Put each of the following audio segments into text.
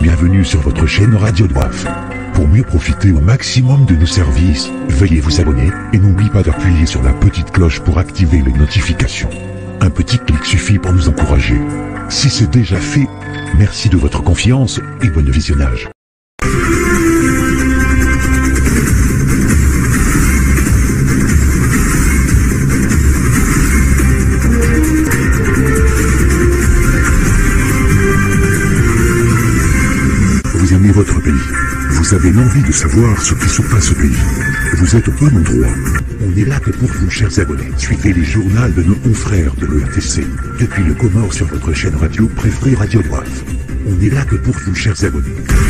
bienvenue sur votre chaîne Radio Doif. Pour mieux profiter au maximum de nos services, veuillez vous abonner et n'oubliez pas d'appuyer sur la petite cloche pour activer les notifications. Un petit clic suffit pour nous encourager. Si c'est déjà fait, merci de votre confiance et bon visionnage. Vous aimez votre pays. Vous avez l'envie de savoir ce qui se passe au pays. Vous êtes au bon endroit. On est là que pour vous, chers abonnés. Suivez les journaux de nos confrères de l'ERTC. Depuis le Comore sur votre chaîne radio préférée Radio Doif. On est là que pour vous, chers abonnés.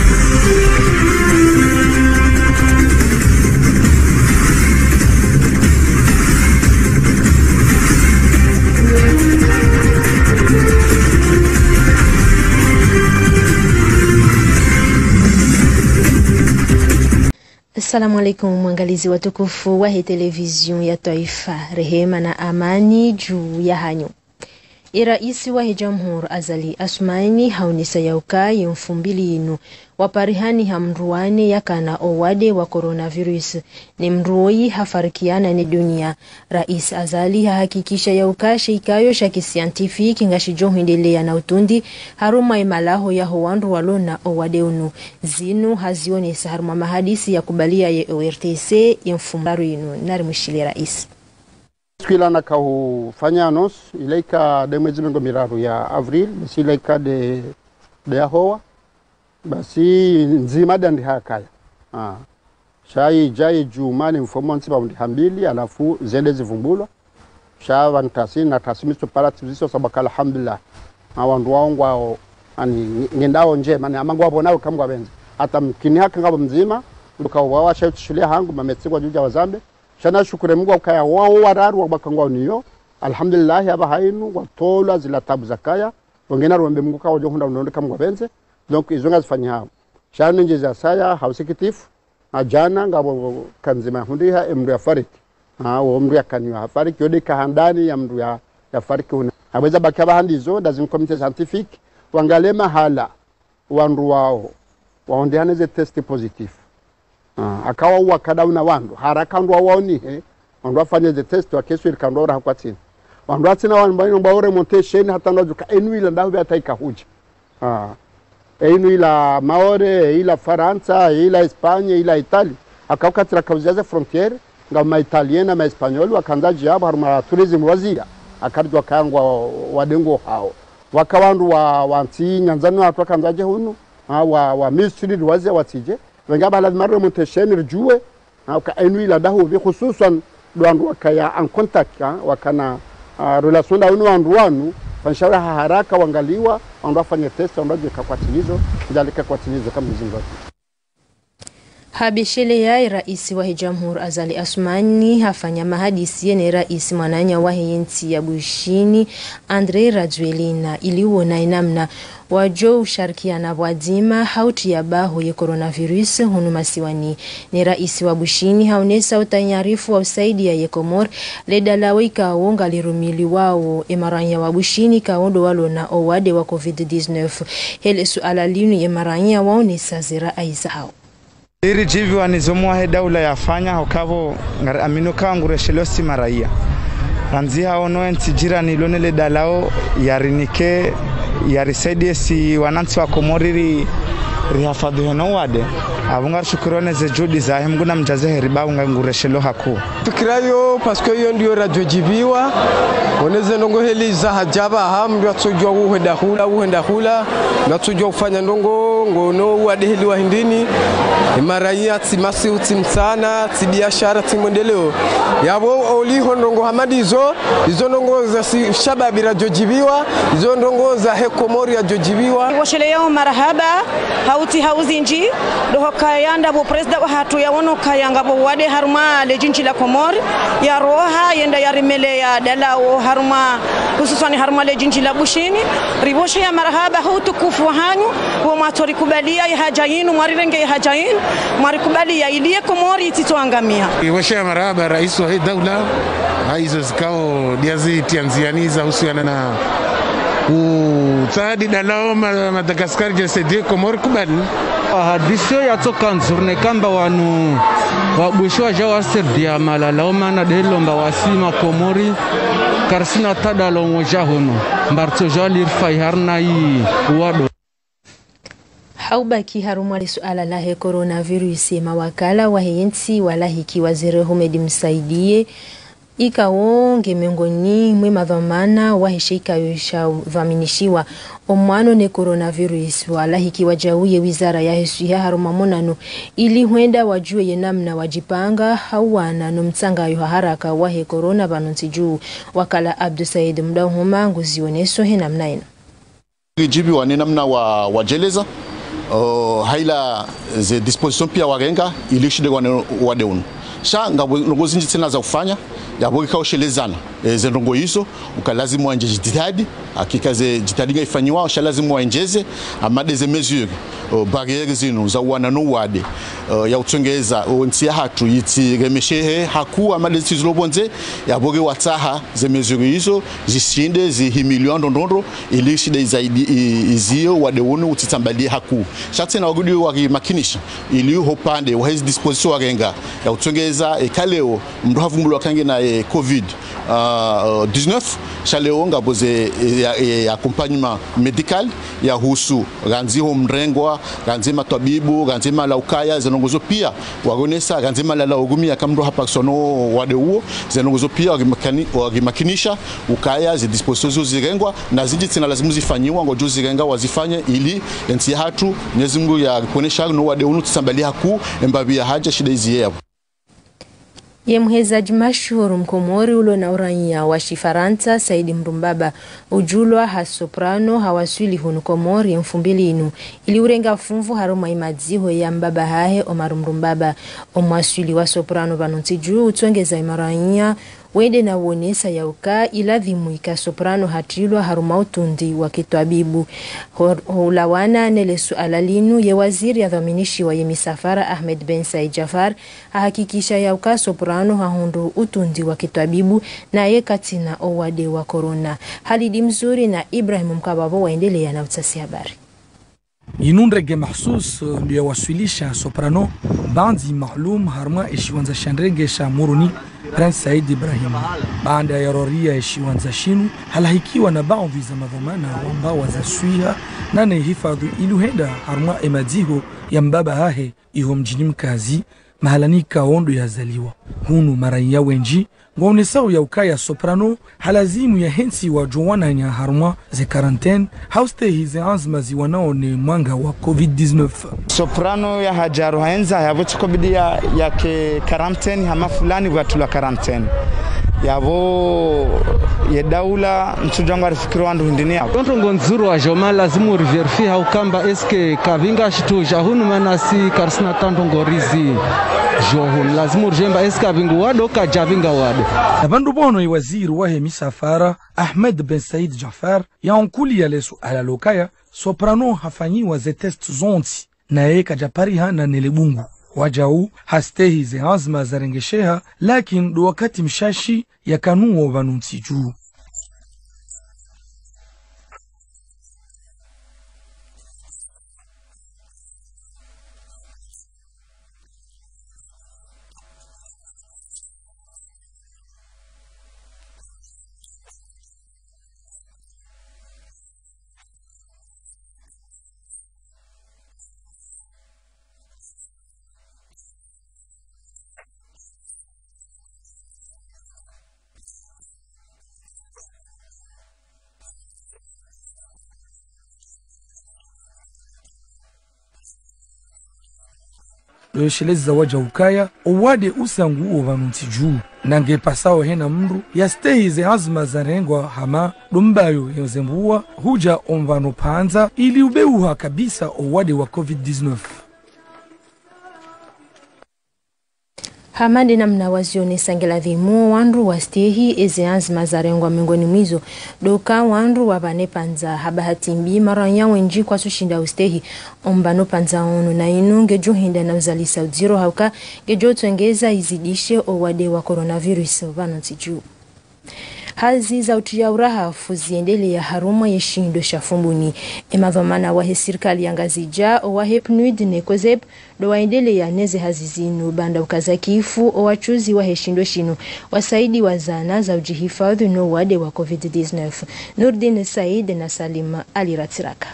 Assalamu alaikum mwangalizi watukufu wa televizion ya taifa, rehema na amani juu ya hanyu. Iraisi wa Jamhuri Azali Assoumani haunisa yauka yemfumbili inu waparihani hamruane yakana owade wa coronavirus ni mruoi hafarikiana ni dunia. Rais Azali hahakikisha yauka sheikayo shaki scientifique ngashijo hindelea na utundi haruma imalaho ya howandu walona owade unu zinu hazionesa haruma mahadisi ya kubalia ya ORTC yemfumbaru inu narimushili rais. Kila na kufanya annos ilaika de mwezi miraru ya avril basi ilaika de ahoa basi nzima dandi hakaya shai jai jumani mfomo nsiba mbili alafu zende zivumbulo shawa ntasi na tasimisto para tiziso sabaka alhamdulillah awandu wangu ani ngendao nje mani amangu wabonao kamgwa benzi hata mkini haka ngabo mzima ukawawa shai tushulia hangu mametsigwa juja wazambe shana shukure Mungu ukaya wao wararu wabakangwa niyo alhamdulillah aba hainu watola zila tabu zakaya wengine ruombe Mungu kawo jo hunda unaondoka Mungu benze donc izonga zifanya hao shana nje za saya hausikitifu ajana ngabo kanzima hundiha emru ya fariki wo mru ya kanyo fariki yode kahandani ya mru ya fariki una aweza bakaba handizo dazim committee scientifique wangalema hala wandu wao waondeane ze test positive akawa wakada una wandu haraka ndo waoni wandu afanye the test wa kesho ilikandora hakwatini wandu atina wandu baore montation hata ndajuka enuila ndaho ataika huja enuila maore ila Faransa ila Espanya ila Italia akawakatira kauziaze frontiere ngama italiana ma espanyol wakanzaji abo haruma tourism wazira akarjwa kangwa wadengo hao wakawandu wanti nyanzano watu wakanzaje hunu wa ministry wazi watije wengaba lazima remontation rjue ka enuila daho bi khususan dwandu wakaya en contact wakana relation da wandu wanu fanshauri haraka wangaliwa wandu afanye test wandu kakwatilizo jalika kwatilizo kama mzinga. Habishele ya rais wa Jamhuri Azali Assoumani hafanya mahadisi yene rais mwananya wa nchi ya Bushini Andre Rajoelina iliuona inamna wajo usharikiana wadima hauti ya baho ya coronavirus hunu masiwani. Ni rais wa Bushini haunesa utanyarifu wa usaidi ya Comore ledalawe ikaonga lirumili wao emaranya wa Bushini kaondo walo na owade wa COVID-19 hele suala linu emaranya waonesa zira aiza hao. Iri jivi wanizomwa he daula yafanya hokavo aminoka ngureshelosi maraia ranzia ono ntijira nilonele dalao yarinike yarisaidie si wanansi wa Komoriri rihafadhu heno wade abunga shukrone ze judi za hemguna mjaze heriba unga ngureshelo haku fikirayo paske yo ndio radio jibiwa oneze ndongo heli za hajaba hamdu atsojwa uhenda hula natsojwa ufanya ndongo ngono wade heli wa hindini imaraia tsimasi utsimsana tibiashara timondeleo yabo oli hondongo hamadizo izo ndongo za shababi radio jibiwa izo ndongo za Komori radio jibiwa washeleo marahaba hauti hauzinji doho kayanda bo president wa hatu ya wono kayanga bo wade haruma le jinchi la Komori ya roha yenda ya rimele ya dalao haruma hususan haruma le jinchi la Bushini riboshe ya marahaba hutukufu hanyu wa matori kubalia ya hajainu marirenge ya hajainu marikubalia ilie Komori titoangamia riboshe ya marahaba rais wa daula hizo zikao diazi tianzianiza husiana na Tsadi dalao Madagascar JCD Komor kubali. Hadisio yatoka nzurne kamba wanu wabwisho jawa serdia malala omana delomba wasima Komori karsina tadalo moja hono mbarto jali rfai harna yi wado. Haubaki harumwali suala lahe coronavirus mawakala wa hiyensi wala hiki waziri Humedi Msaidie ikawonge miongoni mwe madhamana wahishika yosha vaminishiwa omwano ne coronavirus wala hiki wajauye wizara ya hesu ya harumamonano ili huenda wajue yenamna wajipanga hawana no mtsanga yuha haraka wahe corona banunti juu wakala Abdu Said Mdahuma nguzioneso henamna ina jibi wanenamna wajeleza haila ze disposition pia warenga ili shide wadeunu sha ngabo zinji tena za kufanya yabo ikawashelezana zendongo hizo ukalazimu wanje jitihadi hakika ze jitihadi ifanywa sha lazimu waenjeze amade ze mesure barriere zinu za wana no wade ya utongeza onti hatu yiti remeshehe haku amade tizilobonze yaboge wataha ze mesure hizo zishinde zihimilion ndondoro ili shide zaidi izio wadeunu utitambalie haku sha tena wagudi wakimakinisha ili hopande wa his disposition warenga ya utongeza ekaleo mndu havumbulwa kange na COVID 19 chaleo ngaboze accompagnement médical ya husu ganziho mrengwa ganzima tabibu ganzima laukaya zenongozo pia wagonesa ganzima la ogumi ya kamdo hapa sono wade huo zenongozo pia wagimakinisha ukaya zi dispositions zirengwa na ziji tena lazima zifanyiwa ngojo zirenga wazifanye ili enti hatu nyezingu ya kuonesha no wade unu tsambalia ku embabia haja shida hizi yao. Mhezaji mashuhuru Mkomori ulo na urania wa Shifaransa Saidi Mrumbaba ujulwa hasoprano hawaswili hunu Komori 2000 ili urenga funvu haruma imadziho ya mbaba hahe Omar Mrumbaba omwaswili wa soprano banonti juu utongeza imarania wende na wonesa ya uka ila dhimuika soprano hatilwa haruma utundi wa kitwabibu hulawana nele suala linu ye waziri ya dhaminishi wa yemisafara Ahmed Ben Said Jafar hakikisha ya uka soprano hahundu utundi wa kitwabibu na ye katina owade wa corona. Halidi Mzuri na Ibrahim Mkababo waendelea na utasi habari. Inundrege mahsus ndio waswilisha soprano bandi mahlum harma ishiwanza shandrege sha muruni Prince Said Ibrahim baada ya roria ishiwanza shinu halahikiwa na baadhi za madhamana ambao wazaswiha na hifadhi iluhenda harma emadiho ya mbaba hahe iho mjini mkazi mahalanika ondo yazaliwa hunu maraya wenji ngaunesao ya ukaya soprano halazimu ya hensi wa jowana nya harma ze quarantaine hauste hize azma ziwanao ni mwanga wa COVID-19 soprano ya hajaru haenza yavochi kobidia ya ke quarantaine hama fulani watula quarantaine yavo ye daula mtujanga rifikiro wandu hindini yao tontongo nzuru wa joma lazimu riverifie haukamba eske kavinga shitu jahunu manasi karsina tantongo rizi johun lazimu rjemba eske kavingu wado ka javinga wado nabandu bono i waziri wa hemisafara Ahmed Ben Said Jafar ya onkuli ya lesu ala lokaya soprano hafanyiwa ze test zonti na eka japariha na nelebungu wajau hastehi ze azma zarengesheha lakin do wakati mshashi ya kanuo vanunti juu sheleza waja ukaya owade usangu ovanunti juu nange pasao hena mru ya stehi ze azma zarengwa hama dumbayo yozembua huja omvano panza ili ubeuha kabisa owade wa COVID-19 Hamadi na mnawazione sangela dhimu wandu wa stehi eze azma zarengwa miongoni mwizo doka wandu wabane panza habahatimbi maranya wenji kwa sushinda ustehi ombano panza onu na inu gejo hinda na uzalisa udziro hauka gejo tuengeza izidishe owade wa coronavirus vano tiju. hazi za utia urahafu ziendelea haruma yeshindo shafumbuni emadhamana wahe serikali yangazija wahe PNUD nekozeb do waendelea neze hazi zinu banda ukazakifu wachuzi wahe shindo shinu wasaidi wazana za ujihifadhi no wade wa COVID-19. Nurdin Said na Salima Aliratiraka.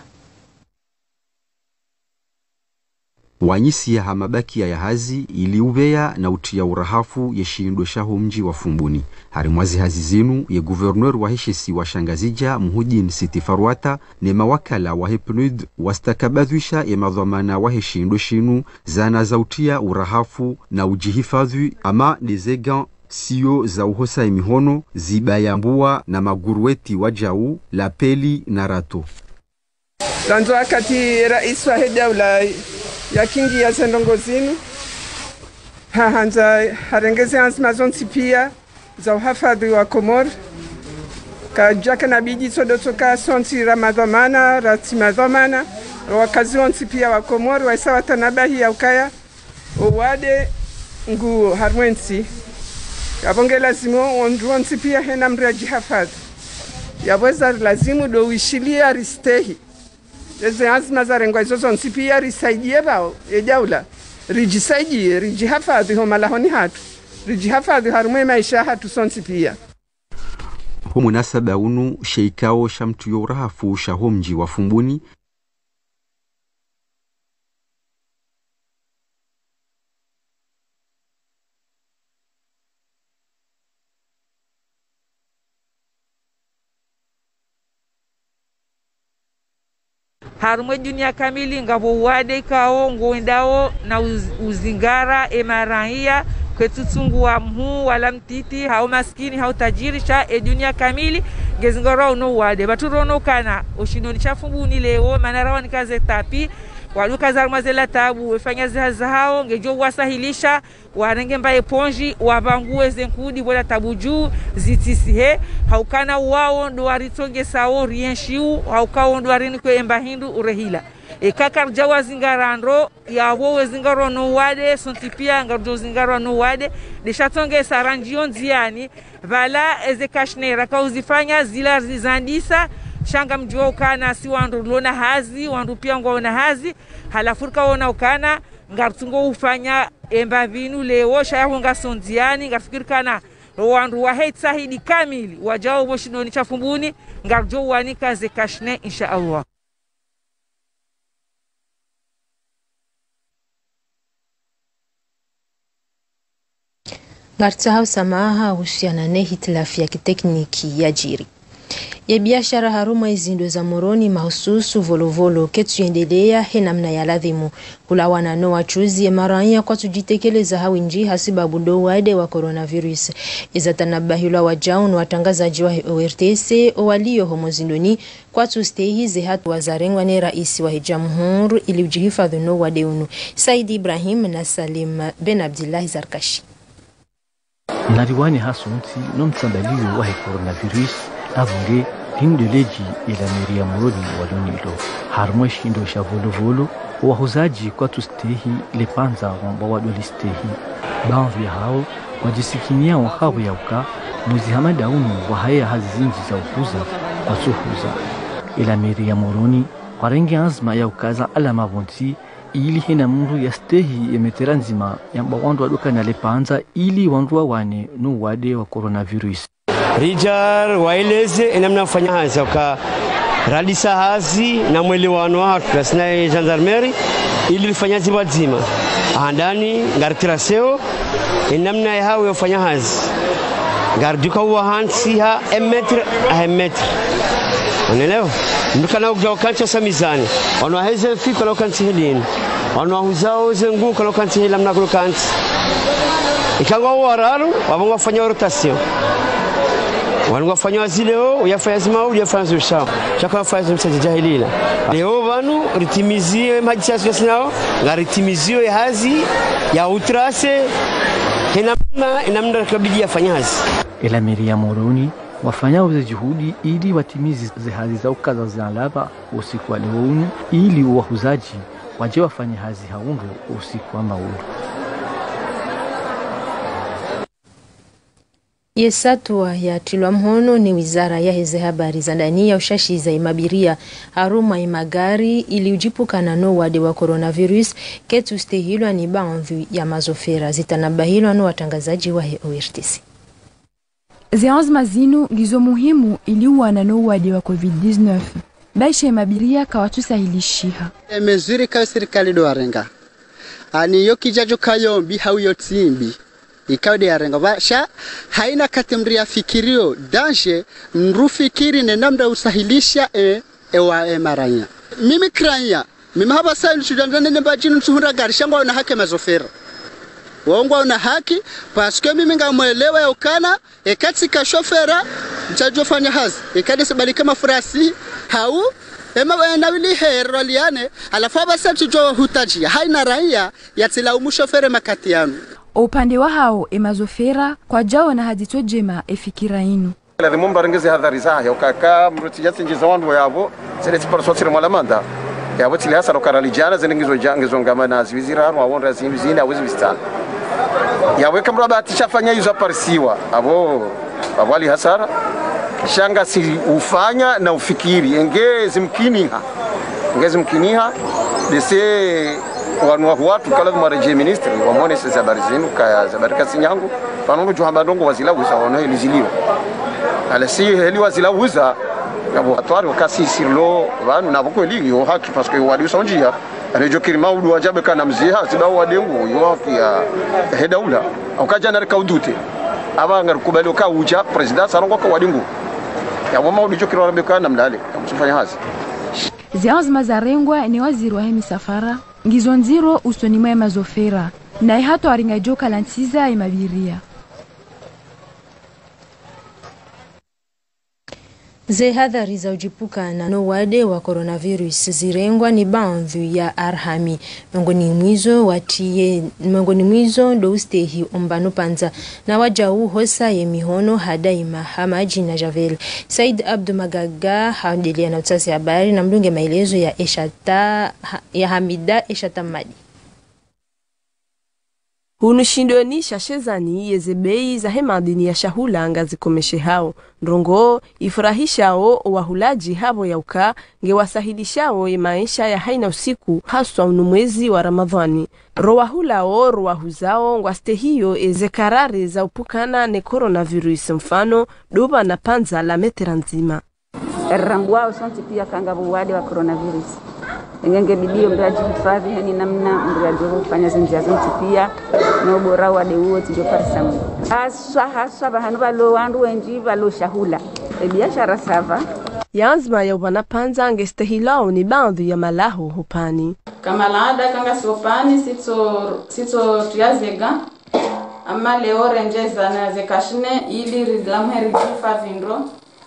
Wanyisi ya hamabaki ya hazi iliubea na utia urahafu yeshindwe shaho mji wa Fumbuni. Harimwazi hazi zinu ye guvernor wa heshisi wa Shangazija Muhudin Siti Farwata ne mawakala wa PNUD wastakabadhisha ye madhamana wa heshindwe shinu zana za utia urahafu na ujihifadhi ama nezegan sio za uhosa imihono zibayambua na magurueti wajau la peli na rato. Lanzo wakati rais wa daula ya kingi ya zendongozinu hanza harengeze hanzima zonti pia za uhafadhi wa Komori kajaka na biji sodotoka sonti ramadhamana ratimadhamana wakazi onti pia wa Komori waisawa tanabahi ya ukaya uwade nguo harwensi yabonge lazimu onti pia hena mreji hafadhi yabweza lazimu do wishilia ristehi eze azma zarengwa izozo nsipia risaidie bao ejaula rijisaidie rijihafadhi homa lahoni hatu rijihafadhi harume maisha hatu sonsipia. Hu munasaba unu sheikao shamtu yorahafu shahomji wa Fumbuni harumwe dunia kamili ngabo wade kao ngondao na uzingara emarahia kwetutungu wa mhu wala mtiti hao maskini hao tajiri cha dunia kamili gezingara uno wade baturono kana oshindoni cha Fumbuni leo manarawa nikaze tapi waluka zarmazela tabu wefanya zahaza hao ngejo wasahilisha warenge mbaye ponji wabangue zenkudi wala tabu juu zitisihe haukana wao ndo waritonge sao rienshiu haukao ndo warini kwe embahindu urehila kakar jawa zingarandro ya wowe zingaro no wade sontipia ngarjo zingaro no wade deshatonge saranjion ziani vala ezekashnera kauzifanya zila zizandisa shanga mjua ukana si wandu lona hazi wandu pia ngona hazi halafurika wona ukana ngartungo ufanya emba vinu leo shayaho ngasondiani ngafikirikana wandu wa sahidi kamili wajao boshindoni cha Fumbuni ngarjo wanika zekashne insha Allah. Ngartsahau samaha husiana ne hitilafu ya kitekniki ya jiri ya biashara haruma izindo za moroni mahususu volovolo ketuendelea henamna ya ladhimu kulawana no wachuzi ya maranya kwa tujitekeleza hawinji hasibabu ndo wade wa coronavirus izatanabahila wajaun watangazaji wa ORTC walio homo zindoni kwa tustehize hatu wazarengwa ne raisi wa jamhuri ili ujihifadhi no wade unu. Said Ibrahim na Salim Ben Abdullah Zarkashi. Nariwani hasunti nomtsambalio wa coronavirus avunge hindeleji ila miria moroni walonilo harmweshi ndo shavoluvulu wahuzaji kwa tustehi lepanza wamba wadolistehi banvi hao wajisikinia wahawe ya uka muzi hamada unu wahaya hazinji za ukuza kwa suhuza ila miria moroni warengi azma ya ukaza ala mavonti ili hena mundu ya stehi ya meteranzima yamba wandu waduka na lepanza ili wandu wane no wade wa coronavirus Rijar waeleze enamna kufanya hazi waka radisa hazi na mwelewano watu lasina gendarmerie ili lifanya ziba zima andani ngartiraseo enamna ya hawe wafanya hazi ngarduka uwa hansi ha emetre a emetre unelewa ndukana uja wakancha samizani wanawaheze fika na wakanchi hilini wanawahuzao zengu kwa wakanchi hila mna kulokanchi ikangwa wararu wabonga wafanya rotation wanafanya zileo uyafanya zima uyafanya zishao chakwa fanya msaji jahilila leo vanu ritimizie majisiasi yasinao ngaritimizie hazi ya utrase inamna kabidi yafanya hazi ila miria moroni wafanya uze juhudi ili watimizi hazi za ukaza za lava usiku wa leo ili wahuzaji waje wafanye hazi haundu usiku wa maulu. Yesatua ya tilwa mhono ni wizara ya heze habari za ndani ya ushashiza imabiria haruma imagari ili ujipukana no wade wa coronavirus ketu stehilwa ni baadhi ya mazofera zitanabahilwa no watangazaji wa ORTC. Zianzima zinu gizo muhimu ili uwana no wade wa COVID-19 baisha imabiria kawatusahilishiha. Mezuri kwa serikali doarenga ani yo kijajo kayombi hauyo tsimbi ikawde yarenga basha haina katemri ya fikirio danje nrufikiri ne namda usahilisha ewa maranya mimi kranya mimi haba sai sudandane ne bajinu tuhura garisha ngwa na haki mazofera wongwa na haki paske mimi ngamuelewa yokana katika shofera mtajofanya hazi ikade sebalika mafurasi hau ema na wili hero liane alafu basa tujo hutaji haina raia yatila umushofere makati yanu. Upande wa hao emazofera kwa jao na hadito jema efikira inu. Lazima mbarengeze hadhari zayo kaka mruti yatsinjiza wandu yabo seleti parasotira mwalamanda yabo tili hasa lokaralijana zenengizo jangezo ngamana zivizira wa wonda zimizina awizibistana yawe kamra batishafanya hizo parisiwa abo abali hasara shanga si ufanya na ufikiri engezi mkiniha dese wanu watu kala mareje ministry wamone sasa barizinu kaya zabarika sinyangu panono juhamba ndongo wazila uza wano eliziliwa ala si heli wazila uza yabo atwari wakasi sirlo vanu na boko ligi yo haki parce que wali usonjia rejo kirima udu wajabe kana mziha sibawo wadengu yo ya hedaula ukaja na kaudute aba ngarukubali ka uja president sarongo ka wadengu ya mama udicho kirora kana mlale msifanya hazi Zianzima zarengwa ni waziri wa hemi safara ngizo nziro usonima ya mazofera na ihato aringajoka lantiza imabiria. Ze hadhari za ujipukana no wade wa coronavirus zirengwa ni baadhi ya arhami miongoni mwizo ndo ustehi ombano panza na wajau hosa ye mihono hadaima hamaji na javel. Said Abdu Magaga haundelia na utasi habari na mdunge maelezo ya Hamida Eshatamadi. Hunushindo shashezani yezebei za hemadini ya shahula anga zikomeshe hao. Ndrongo ifurahishao wahulaji habo yauka ngewasahilishao maisha ya haina usiku haswa unumwezi wa Ramadhani. Roahulao roahuzao ngwaste hiyo ezekarare za upukana ne coronavirus mfano doba na panza la metera nzima. Rambuao sonti pia kangabu wade wa coronavirus. Ngenge bidio mbraji hifadhi hani namna mbraji kufanya zinjia zonti pia na ubora wa deuo tijo parisamu. Haswa bahanu balo wandu wenji balo shahula. Biashara sava. Yanzima ya ubana panza ngestehilao ni baadhi ya malaho hupani. Kama laada kanga sopani sito tuyazega. Ama leo renjeza na zekashine ili ridlamheri jifadhindro.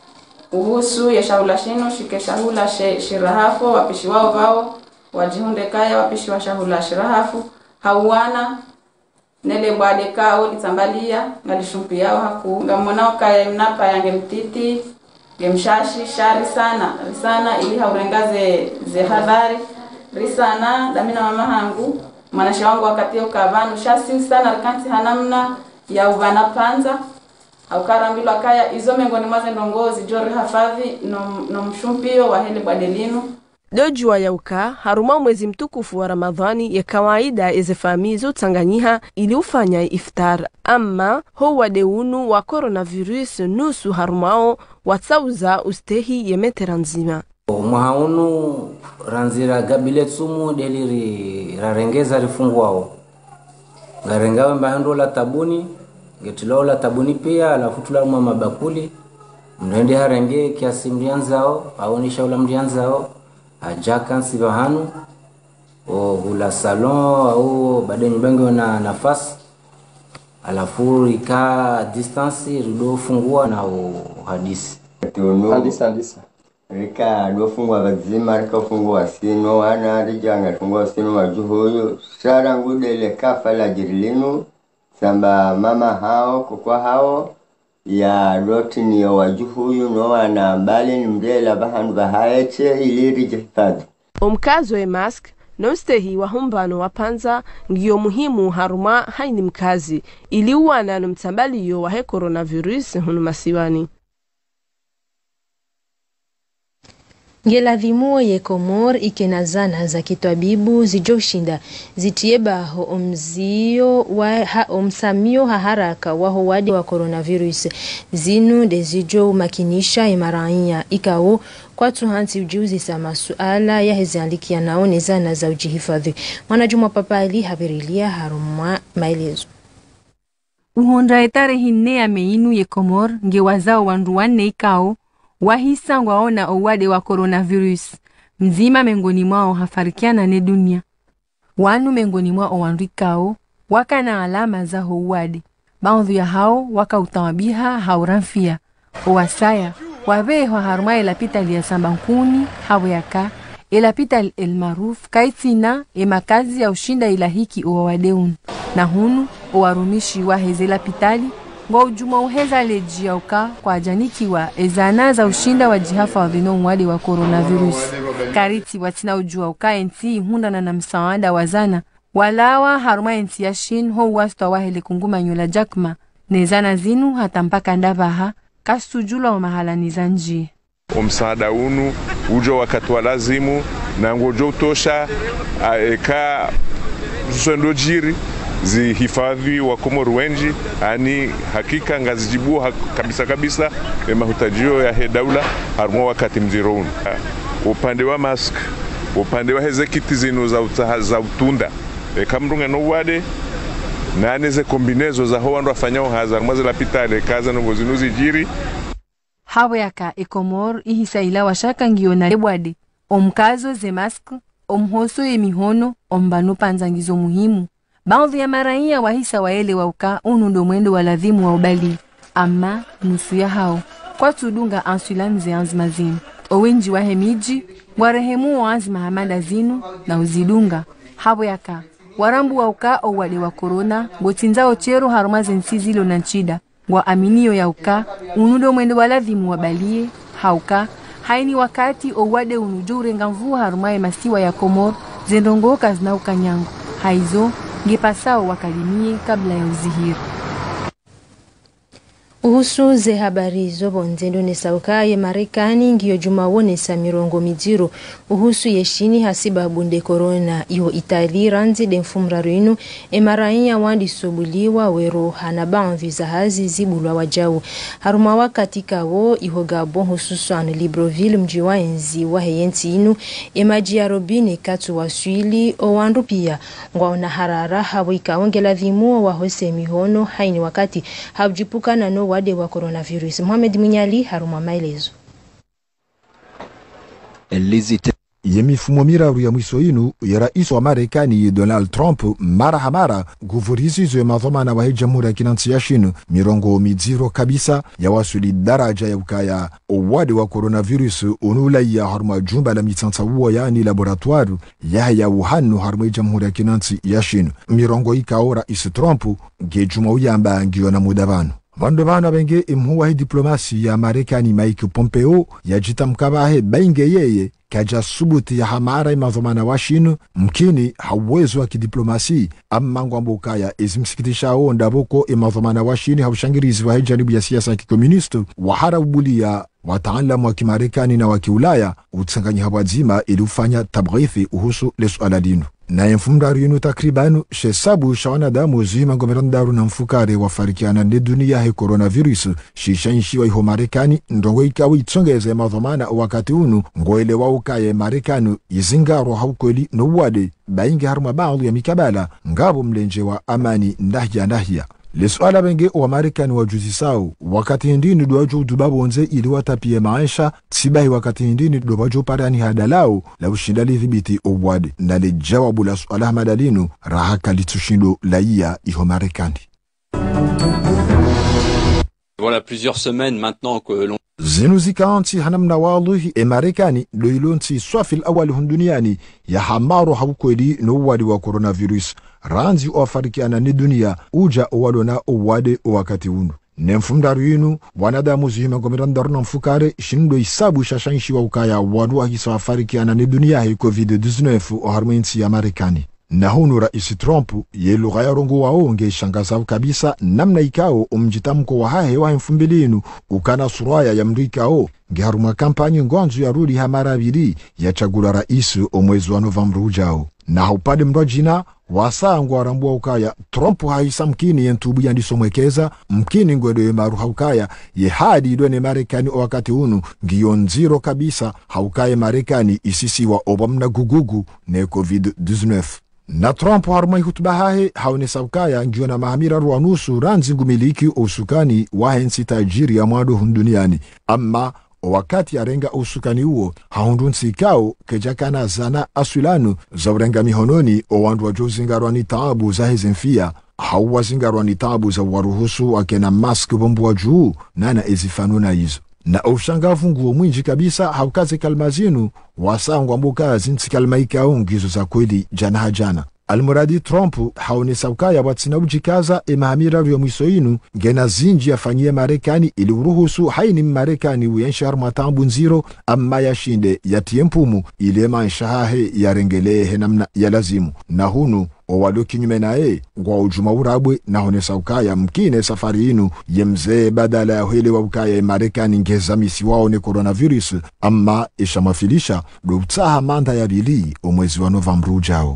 Uhusu ya shahula shino shike shahula shirahafo wapishi wao vao wajihunde kaya wapishi wa shahula shirahafu hauwana nele bwade kao litambalia ngalishumpi yao haku ngamonao kaya mnapa yange mtiti gemshashi shari sana ili haurengaze ze hadhari risana damina mama hangu mwanasha wangu wakati ukavanu shasi sana rikanti hanamna ya uvana panza au karambilo kaya izo mengoni mwaze ndongozi jori hafadhi no mshumpio wa heli bwadelinu. Dojua yauka haruma mwezi mtukufu wa Ramadhani ya kawaida ezefami zotanganyiha ili ufanya iftar ama ho wadeunu wa coronavirus nusu harumao watsauza ustehi yemetera nzima. Mahaunu ranzira gabile tsumu deliri rarengeza rifunguao ngarengawe mbahando la tabuni getulao la tabuni pia alafu tulama mabakuli mrende harenge kiasi mrianzao aonisha ula mrianzao ajaka nsibahanu o hula salon au baadaye nyumbange na nafasi alafu ika distance rido fungua na hadisi hadisi rika do fungua bazima rika fungua sino ana rijanga fungua sino majuhoyo sara ngudele kafala jirilinu samba mama hao kukwa hao ya rotini ya wajuhuyu no wana mbali ni mdela bahandu bahaeche iliri jihifadhi. Omkazo mask nomstehi wa humbano wa panza ngiyo muhimu haruma haini mkazi ili uwana no mtambaliyo wa he coronavirus hunu masiwani. Ngeladhimuo ye Komor ikena zana za kitwabibu zijoshinda zitiebaho omsamio haharaka waho wadi wa coronavirus zinu dezijo umakinisha imaranya ikao kwa tuhanti ujuzi sa masuala ya heziandikia naone zana za ujihifadhi. Mwanajumwa Papali habirilia harumwa maelezo. Uhonda etare hinne ya meinu ye Komor nge wazao wanduwane ikao wahisa waona owade wa coronavirus mzima mengoni mwao hafarikiana ne dunia. Wanu mengoni mwao wanrikao waka na alama za owade. Baadhi ya hao waka utawabiha hauranfia. Owasaya wabeho haruma ilapitali ya Sambankuni haweka ilapitali elmaruf kaitina makazi ya ushinda ilahiki owadeun na hunu owarumishi wa hezela pitali ngwa ujuma uheza lejia uka kwa janiki wa ezana za ushinda wa jihafa wa dhino wadi wa coronavirus. Kariti watina ujua uka enti hunda na msawanda wazana walawa haruma enti ya shin ho wasta wahele kunguma nyola jakma nezana zinu hata mpaka ndavaha kasujula wa mahala nizanji. Msaada unu ujo wakati wa lazimu na ngojo utosha eka sondojiri zihifadhi wa Komor wenji ani hakika ngazijibu kabisa mahutajio ya he daula harumwa wakati mzironi. Upande wa mask, upande wa hezekiti zinu za utunda kamrunga no wade na aneze kombinezo za howandu afanyao haza harumwa la pitale kaza no zinu jiri. Haweka Komor ihisaila washaka ngio na lebwade omkazo ze mask omhoso emihono ombanu panzangizo muhimu. Baadhi ya maraia wahisa waele wauka unundo mwendo waladhimu wa ubali. Ama nusu ya hao kwa tudunga ansulan ze anzimazinu. Owenji wa hemiji warehemu wa anzima hamada zinu na uzidunga. Habo yaka warambu wauka owade wa corona gotinza ochero harumaze nsizilo na nchida. Wa aminio ya uka unundo mwendo waladhimu wabalie hauka haini wakati owade unujure ngamvu harumae masiwa ya Komor zendongoka zinauka nyangu. Haizo ngepasao wakalimie kabla ya uzihiri. Uhusu ze habari zobo nzendo ne sauka ye Marekani ngiyo juma wone sa mirongo mijiro uhusu yeshini hasiba bunde corona iyo Itali ranzi de mfumra rinu emarainya wandi sobuliwa wero hanaban visa hazi zibulwa wajau haruma wakatika wo ihogabo hususu an Libreville mjiwa enzi wa heyenti inu emaji ya robine katu waswili o wandu pia ngwaona harara hawo ikaongela dhimuo wa hose mihono haini wakati habjipuka na no wade wa coronavirus. Mohamed Minyali haruma maelezo. Yemifumo miraru ya mwiso inu ya rais wa Marekani Donald Trump mara hamara guvurizi zo madhomana wa jamhuri ya kinansi ya shinu mirongo miziro kabisa ya wasuli daraja ya ukaya owade wa coronavirus unula ya haruma jumba la mitsansa uwa yani laboratoire ya Wuhan haruma jamhuri ya kinansi ya shinu mirongo ikaora rais Trump gejuma uyamba ngiyo na mudavano. Vandu vana benge imhuwa hi diplomasi ya Marekani Mike Pompeo ya jitamkabahe bainge yeye kaja subuti ya hamara imazomana wa shinu mkini hawezo wa kidiplomasi amma ngwambuka ya izimsikitisha ndaboko imazomana wa shinu haushangirizi wa janibu ya siasa ya kikomunistu wahara ubulia wataalamu wa kimarekani na wa kiulaya utsanganyi habwazima ili ufanya tabrithi uhusu lesu aladinu. Na mfumdaru yunu takribanu shesabu shawanadamu zima ngomerandaru na mfukare wafarikiana ne dunia he coronavirus shishanshi wa iho Marekani ndongo ikawi itsongeze madhomana wakati unu ngoele waukaye Marekani izingaru haukweli no wade baingi haruma baadhi ya mikabala ngabo mlenje wa amani ndahia. Lesuala benge wa Marekani wajuzi sao wakati hindini duwajo dubabu onze ili watapie maisha tsibahi wakati hindini duwajo parani hadalao la ushindali thibiti owade na le jawabu la suala madalinu rahaka litushindo laia iho Marekani. Voilà plusieurs semaines maintenant que l'on Zinuzika anti hanamna waluhi Marekani loilonti swafil awali hunduniani ya hamaru haukweli no wadi wa coronavirus ranzi o afarikiana ni dunia uja owado na owade o wakati unu. Nemfumdaru yinu wanadamu zihima gomirandaru na mfukare shindo isabu shashanshi wa ukaya wadu wa hisa wafarikiana ni dunia hii COVID-19 oharmensi ya Marekani. Na hunu Rais Trump ye lugha ya rongo wao ngeishangaza kabisa namna ikao umjitamko wa hahe wa 2000 ukana suraya ya mrikao ngeharuma kampanyi ngonzu ya rudi hamara bili ya chagula rais omwezi wa November ujao. Na haupade mrojina wasa ngwarambua ukaya Trump haisa mkini yentubu yandisomwekeza mkini ngwedo maru haukaya ye hadi idwene Marekani wakati unu ngionziro kabisa haukaya Marekani isisi wa obamna gugugu ne COVID-19. Na Trump harumai hutuba hahe haone saukaya ngiona mahamira ruanusu ranzi ngumiliki usukani wahensi tajiri ya mwado hunduniani. Amma wakati arenga usukani huo haundunsi ikao kejakana zana asulanu za urenga mihononi owandu wajo zingarwa ni taabu za hezemfia hauwa zingarwa ni taabu za waruhusu wakena mask bombu wa juu nana ezifanuna hizo. Na ushangavu nguo mwinji kabisa haukaze kalmazinu wasangwa mbuka zinsi kalmaika ungizo za kweli jana hajana. Almuradi Trump haone saukaya watsina ujikaza emahamira ryo mwisoinu ngena zinji yafanyie Marekani ili uruhusu haini Marekani uyenshar matambu nziro amma yashinde yatiempumu ile manshahahe yarengelehe namna ya lazimu. Na hunu owado kinyume nae ngwa ujuma urabwe na hone saukaya mkine safari inu yemzee badala ya hele wa ukaya Marekani ngezamisi wao ne coronavirus amma ishamafilisha do utaha manda ya bili omwezi wa November ujao.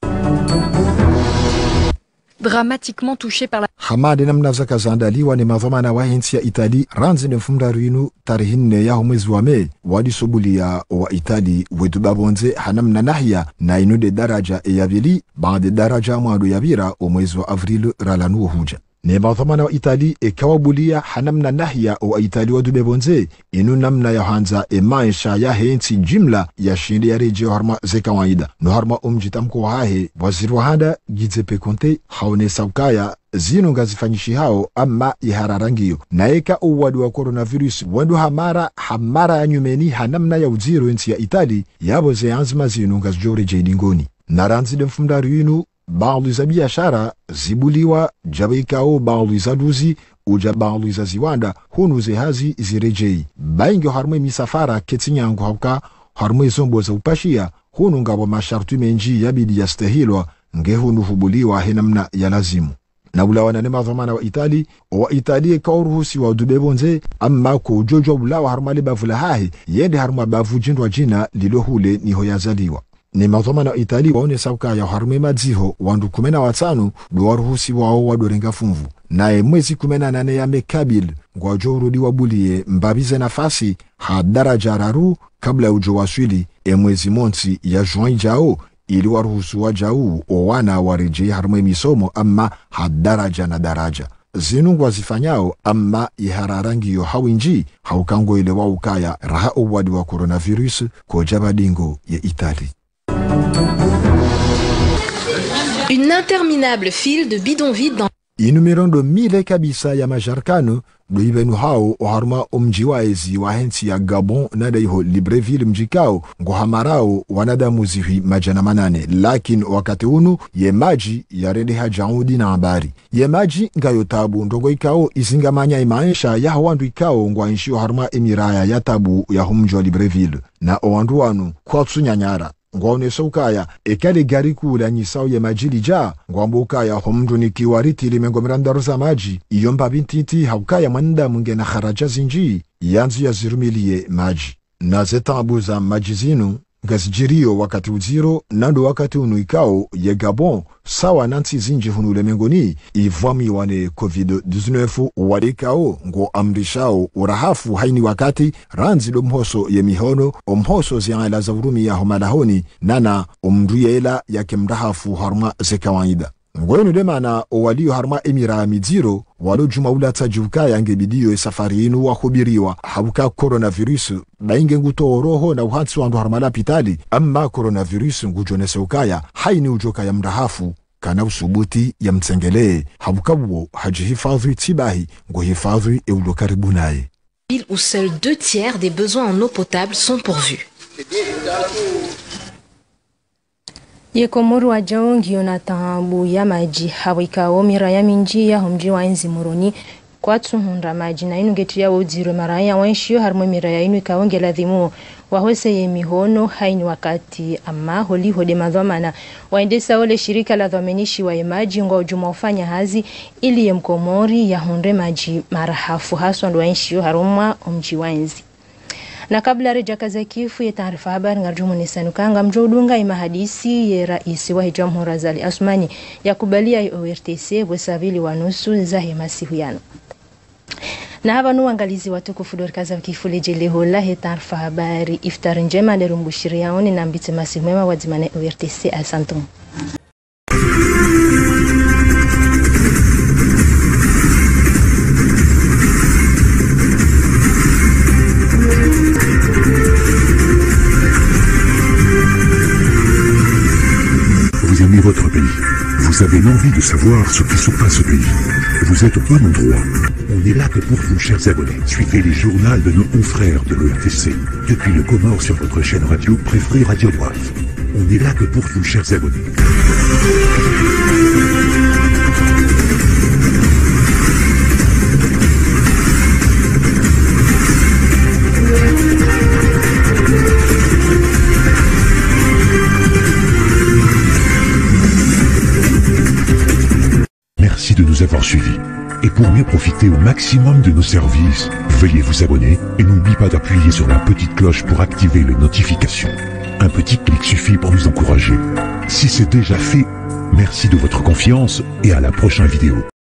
Dramatiquement touché par la... Hamade namna zaka zaandaliwa ni madhamana wa hinsi ya Itali ranzi ne mfumdarinu tarehe 4 ya mwezi wa Mei wadi sobulia wa Itali wetu babonze hanamna nahia na inude daraja ya bili baade daraja mwado ya bira mwezi wa Avril ralanu huja. Ne madhamana wa Itali ekawabulia hanamna nahia wa Itali wadu bebonze inu namna ya hanza maisha ya hensi jimla ya shinde ya rejeo harma zekawaida. No harma umjitamko wa hahe waziri wa hada Giuseppe Conte haone saukaya zinu ngazifanyishi hao ama ihararangiyo. Na eka uwadu wa coronavirus wendo hamara ya nyumeni hanamna ya uziru ensi ya Itali yabo ze anzima zinu ngazijore jaidingoni. Na ranzi de mfumdaru yinu baadhi za biashara zibuliwa jabeikao baadhi za duzi uja baadhi za ziwanda hunu zehazi zirejei. Baingi harmwe misafara ketinyangu hauka harmwe zombo za upashia hunu ngabo mashartu menji yabidi ya stehilwa nge hunu hubuliwa henamna ya lazimu. Na ulawana ne madhamana wa Itali kauruhusi wa udubebonze amma ko ujojo ulawa harmali bavula hahe yende harma bavu jindwa jina lilohule niho yazaliwa. Ni madhamana wa Itali waone sauka ya harume madziho wandu 15 do waruhusi wao wadorenga funvu. Nae mwezi 18 ya Mekabil ngwa urudi wabulie mbabize nafasi hadaraja raru kabla ujo waswili mwezi monsi ya juan jao ili waruhusu wajau owana wareje harume misomo ama hadaraja na daraja. Zinungu wazifanyao ama ihararangiyo hawinji haukango ile wa ukaya raha uwadi wa coronavirus kojabadingo ya Itali. Une interminable file de bidons vides dans... Inumerondo mile kabisa ya majarkano do ibenu hao oharma omjiwaezi wa hensi ya Gabon na daiho Libreville mjikao ngohamarao wanadamu zihi majana 8 lakini wakati unu ye maji ya rende hajaudi na habari ye maji ngayo tabu ndongo ikao izingamanya imaisha ya hawandu ikao ngwanshi oharma emiraya ya tabu ya humjo Libreville na owandu wanu kwa tsunyanyara ngwaone saukaya ekale gari kula nyisao ya majili ja ngwambukaya homdu nikiwariti limengomiranda roza maji iyomba bintiti haukaya mwanda mungena kharaja zinji yanzu ya zirumilie maji na zetabu za maji zinu ngazijirio wakati uziro nando wakati unuikao ye Gabon sawa nansi zinji hunu lemengoni ivwami wane COVID-19 wadikao ngo amrishao urahafu haini wakati ranzi do mhoso ye mihono omhoso ziala za urumi ya homalahoni nana omduyela ya kemrahafu harma zekawaida. Ngoyenu demana owaliyo harma emira midziro walo juma ulata juka yange bidiyo safari inu wakubiriwa habuka coronavirus bainge nguto roho na uhatsi wandu harma lapitali amma coronavirus ngujonese ukaya haini ujoka ya mrahafu kana usubuti ya mtsengelee habukabuo hajihifadhi tibahi nguhifadhi eulo karibu naye. Où seuls 2/3 des besoins en eau potable sont pourvus. Yekomuru wa jaongi yonatahabu ya maji hawika omira ya minji ya humji wa enzi muroni 400 maji na inu getu ya wadziro maraya wanshio harmo miraya inu ikaongela dhimu wahose ye mihono haini wakati ama holi hode madhamana waendesa ole shirika la dhamenishi wa maji ngo juma ufanya hazi ili ye mkomori ya honre maji marahafu haswa ndo wanshio haroma omji wanzi. Na kabla rejaka za kifu ya taarifa habari ngarjumu nisanukanga mjodunga ima hadisi ya raisi wa Jamhuri Azali Assoumani ya kubalia ya ORTC wesavili wanusu za hemasi huyano. Na haba nuangalizi watukufu dorikaza kifule jelehola ya taarifa habari iftar njema nerumbushiri yaoni na mbite masi mwema wadzimane ORTC. Asantum. Vous aimez votre pays, vous avez l'envie de savoir ce qui se passe au pays. Vous êtes au bon endroit. On est là que pour vous, chers abonnés. Suivez les journaux de nos confrères de l'ORTC. Depuis le Comore sur votre chaîne radio préférée Radio Droite. On est là que pour vous, chers abonnés. Merci de nous avoir suivis. Et pour mieux profiter au maximum de nos services, veuillez vous abonner et n'oubliez pas d'appuyer sur la petite cloche pour activer les notifications. Un petit clic suffit pour nous encourager. Si c'est déjà fait, merci de votre confiance et à la prochaine vidéo.